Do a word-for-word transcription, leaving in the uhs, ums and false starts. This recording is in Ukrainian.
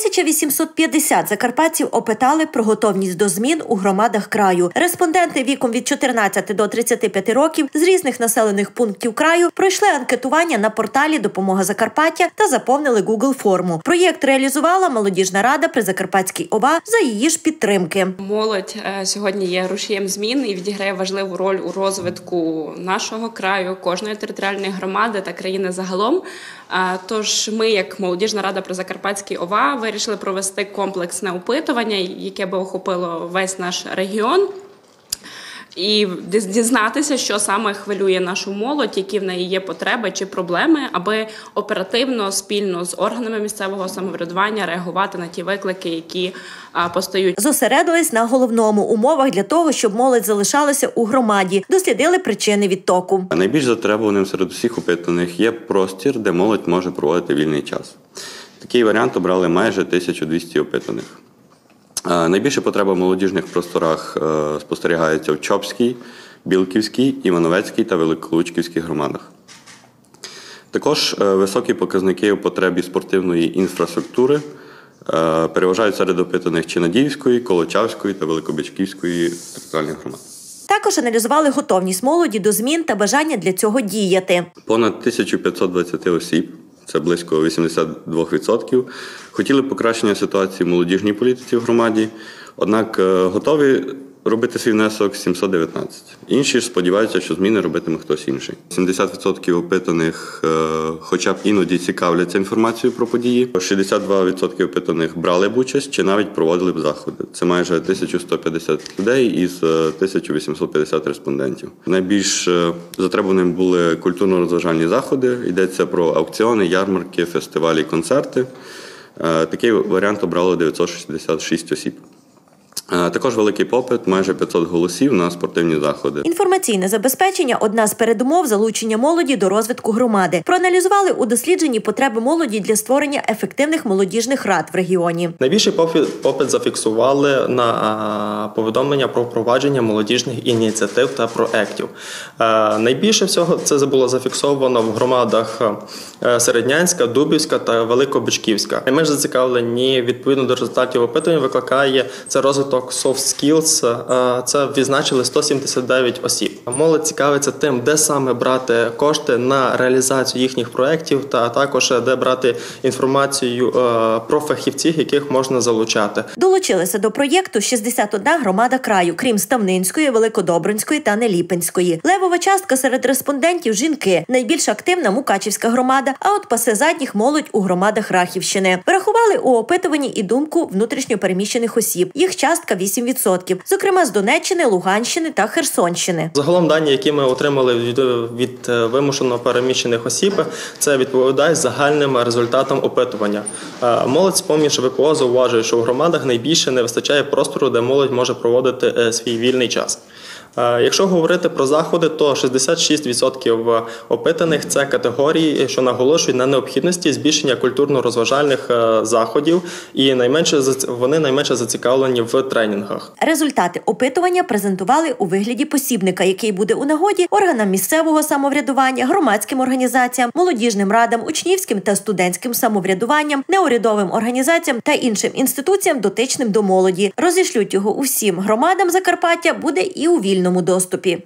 тисяча вісімсот п'ятдесят закарпатців опитали про готовність до змін у громадах краю. Респонденти віком від чотирнадцяти до тридцяти п'яти років з різних населених пунктів краю пройшли анкетування на порталі «Допомога Закарпаття» та заповнили Google-форму. Проєкт реалізувала молодіжна рада при Закарпатській ОВА за її ж підтримки. Молодь сьогодні є рушієм змін і відіграє важливу роль у розвитку нашого краю, кожної територіальної громади та країни загалом. Тож ми, як молодіжна рада при Закарпатській ОВА, вирішили провести комплексне опитування, яке би охопило весь наш регіон. І дізнатися, що саме хвилює нашу молодь, які в неї є потреби чи проблеми, аби оперативно, спільно з органами місцевого самоврядування реагувати на ті виклики, які постають. Зосередились на головному – умовах для того, щоб молодь залишалася у громаді. Дослідили причини відтоку. Найбільш затребуваним серед усіх опитаних є простір, де молодь може проводити вільний час. Такий варіант обрали майже тисяча двісті опитаних. Найбільша потреба в молодіжних просторах спостерігається в Чопській, Білківській, Івановецькій та Великолучківській громадах. Також високі показники у потребі спортивної інфраструктури переважають серед опитаних Чинадіївської, Колочавської та Великобичківської територіальних громад. Також аналізували готовність молоді до змін та бажання для цього діяти. Понад тисяча п'ятсот двадцять осіб, це близько вісімдесят два відсотки, хотіли покращення ситуації в молодіжній політиці в громаді, однак готові робити свій внесок сімсот дев'ятнадцять. Інші ж сподіваються, що зміни робитиме хтось інший. сімдесят відсотків опитаних хоча б іноді цікавляться інформацією про події. шістдесят два відсотки опитаних брали б участь чи навіть проводили б заходи. Це майже тисяча сто п'ятдесят людей із тисяча вісімсот п'ятдесят респондентів. Найбільш затребуваним були культурно-розважальні заходи. Йдеться про аукціони, ярмарки, фестивалі, концерти. Такий варіант обрало дев'ятсот шістдесят шість осіб. Також великий попит, майже п'ятсот голосів на спортивні заходи. Інформаційне забезпечення – одна з передумов залучення молоді до розвитку громади. Проаналізували у дослідженні потреби молоді для створення ефективних молодіжних рад в регіоні. Найбільший попит зафіксували на повідомлення про впровадження молодіжних ініціатив та проєктів. Найбільше всього це було зафіксовано в громадах Середнянська, Дубівська та Великобичківська. Найменш зацікавлені відповідно до результатів опитування викликає це розвиток soft skills, це відзначили сто сімдесят дев'ять осіб. Молодь цікавиться тим, де саме брати кошти на реалізацію їхніх проєктів, та також де брати інформацію про фахівців, яких можна залучати. Долучилися до проєкту шістдесят одна громада краю, крім Ставнинської, Великодобринської та Неліпинської. Левова частка серед респондентів – жінки. Найбільш активна – Мукачівська громада, а от пасе задніх молодь у громадах Рахівщини. Врахували у опитуванні і думку внутрішньопереміщених осіб. Їх частка вісім відсотків, зокрема з Донеччини, Луганщини та Херсонщини. Загалом дані, які ми отримали від, від вимушено переміщених осіб, це відповідає загальним результатам опитування. Молодь з-поміж ВПО зауважує, що в громадах найбільше не вистачає простору, де молодь може проводити свій вільний час. Якщо говорити про заходи, то шістдесят шість відсотків опитаних – це категорії, що наголошують на необхідності збільшення культурно-розважальних заходів, і найменше, вони найменше зацікавлені в тренінгах. Результати опитування презентували у вигляді посібника, який буде у нагоді органам місцевого самоврядування, громадським організаціям, молодіжним радам, учнівським та студентським самоврядуванням, неурядовим організаціям та іншим інституціям, дотичним до молоді. Розішлють його усім громадам Закарпаття буде і у вільному доступі.